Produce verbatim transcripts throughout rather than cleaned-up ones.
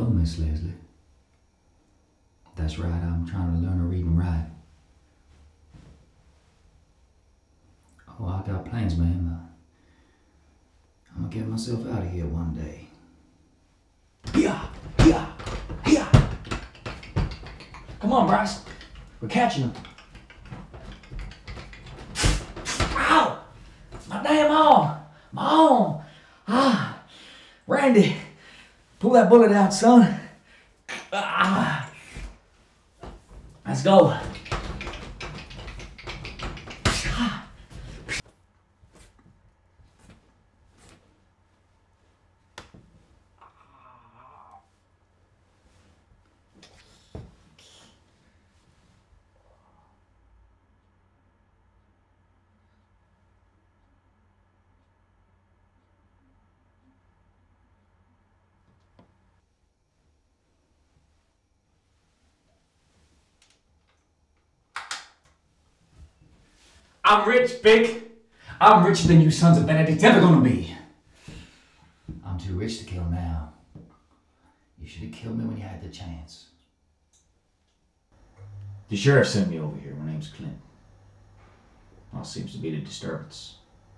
Miss Leslie. That's right, I'm trying to learn to read and write. Oh, I got plans, ma'am. Uh, I'm gonna get myself out of here one day. Yeah, yeah, yeah. Come on, Bryce. We're catching him. Ow! My damn arm! My arm! Ah! Randy! Pull that bullet out, son. Ah! Let's go. I'm rich, Vic. I'm richer than you sons of Benedict ever gonna be. I'm too rich to kill now. You should have killed me when you had the chance. The sheriff sent me over here. My name's Clint. All seems to be the disturbance.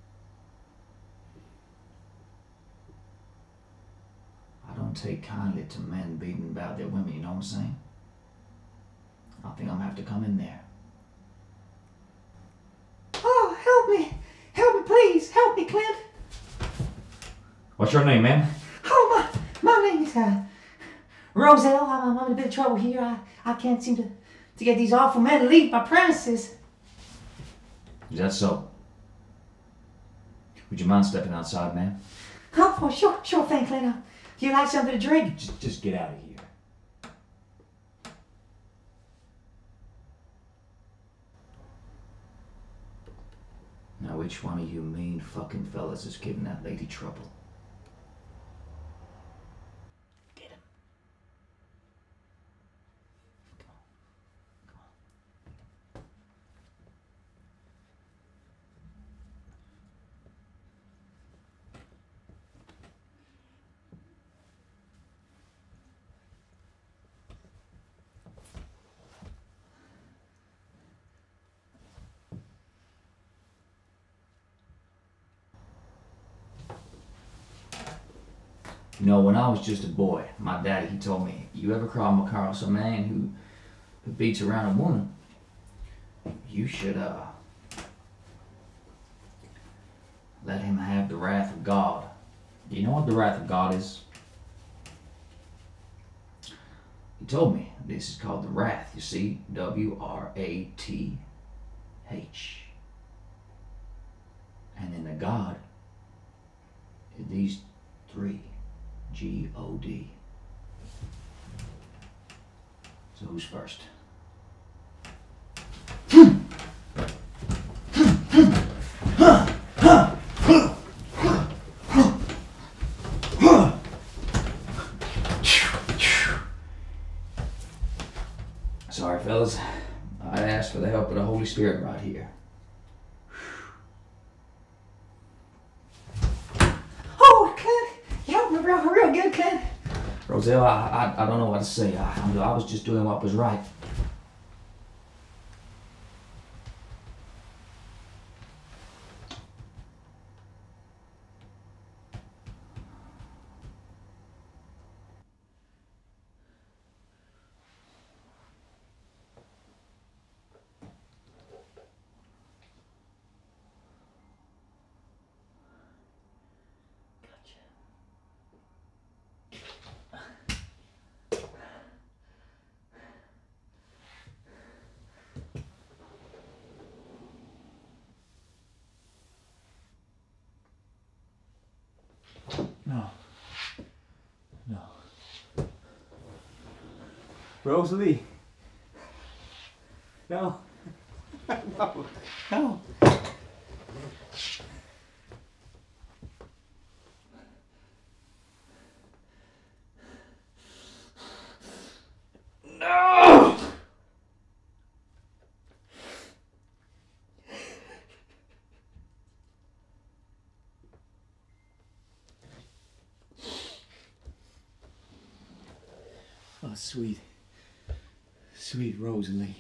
I don't take kindly to men beating about their women, you know what I'm saying? I think I'm gonna have to come in there. Oh, help me! Help me, please! Help me, Clint! What's your name, ma'am? Oh, my, my name is uh, Roselle. I'm, I'm in a bit of trouble here. I, I can't seem to, to get these awful men to leave my premises. Is that so? Would you mind stepping outside, ma'am? Oh, oh, sure, sure thing, Clint. Uh, do you like something to drink? Just, just get out of here. Now, which one of you mean fucking fellas is giving that lady trouble? Get him. Come on. Come on. You know, when I was just a boy, my daddy, he told me, you ever come across a man who, who beats around a woman, you should, uh, let him have the wrath of God. Do you know what the wrath of God is? He told me this is called the wrath, you see, W R A T H. And then the God is these three. G O D. So who's first? Sorry, fellas. I asked for the help of the Holy Spirit right here. Real, real good, Clint. Roselle, I, I, I don't know what to say. I, I was just doing what was right. No. No. Rosalie. No. No. No. No! Oh, sweet, sweet Rosalie.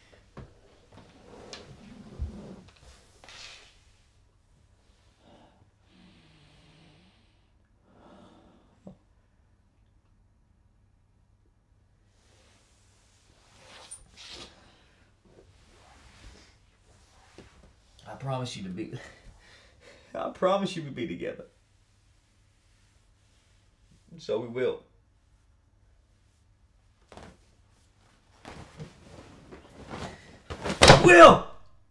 I promise you to be. I promise you we'll be together. And so we will. Will!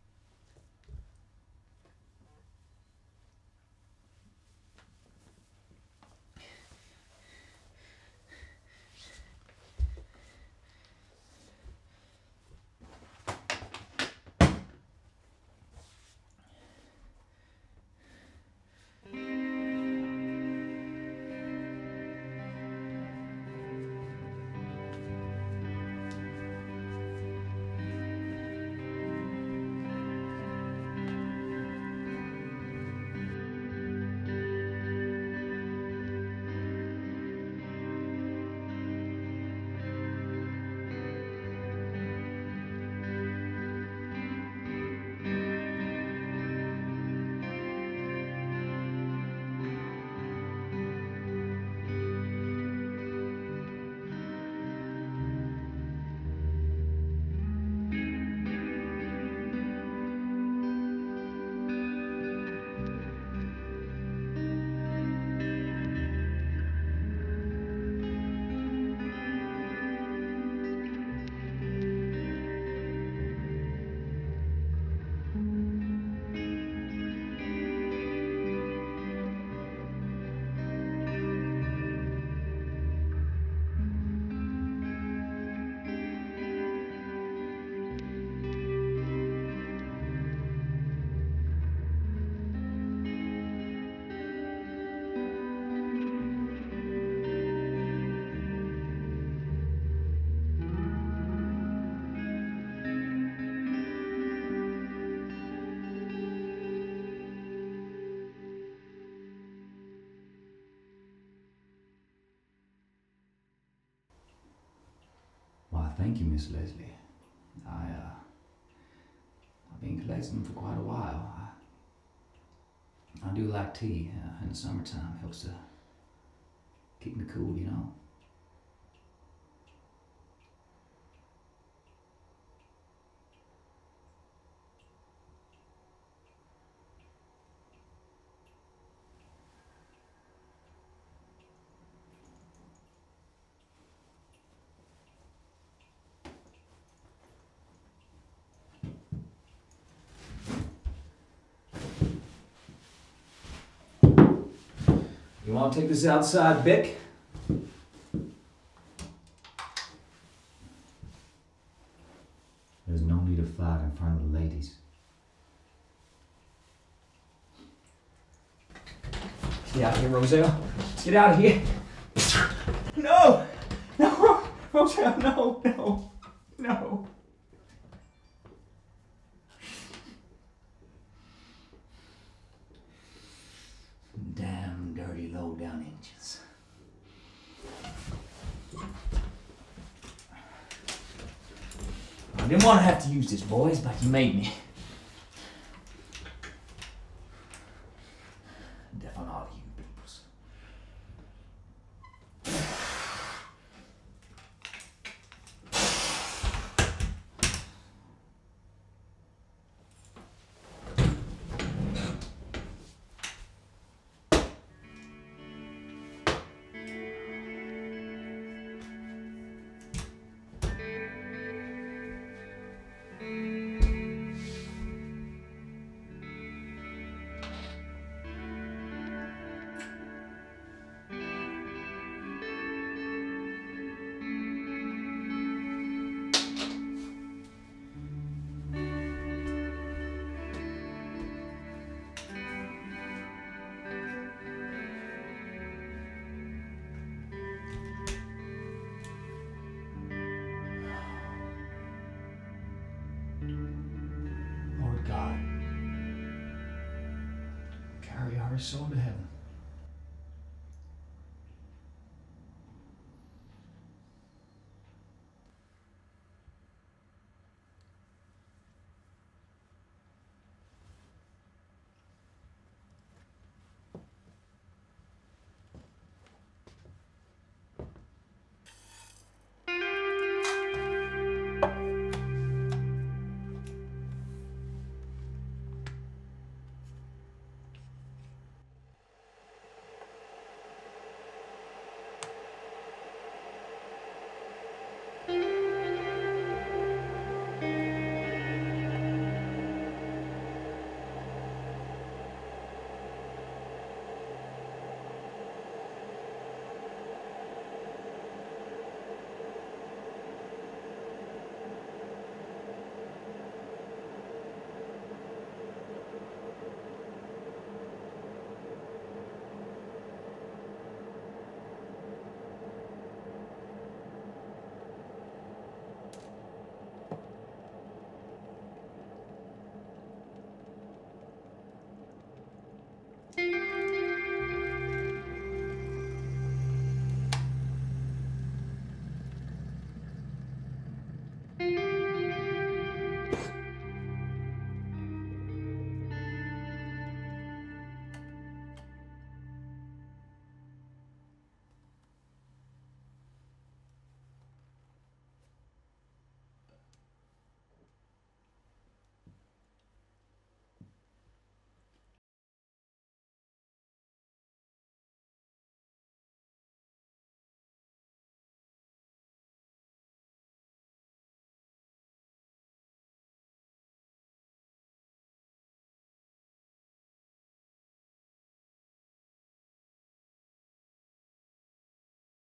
Why, thank you, Miss Leslie. I, uh, I've been collecting them for quite a while. I, I do like tea uh, in the summertime. Helps to keep me cool, you know. You want to take this outside, Bick? There's no need to fight in front of the ladies. Get out of here, Roselle. Let's get out of here. No! No! Roselle, no, no, no. Damn dirty low-down engines. I didn't want to have to use this, boys, but you made me. Deaf on all of you peoples. Lord God, carry our soul to heaven.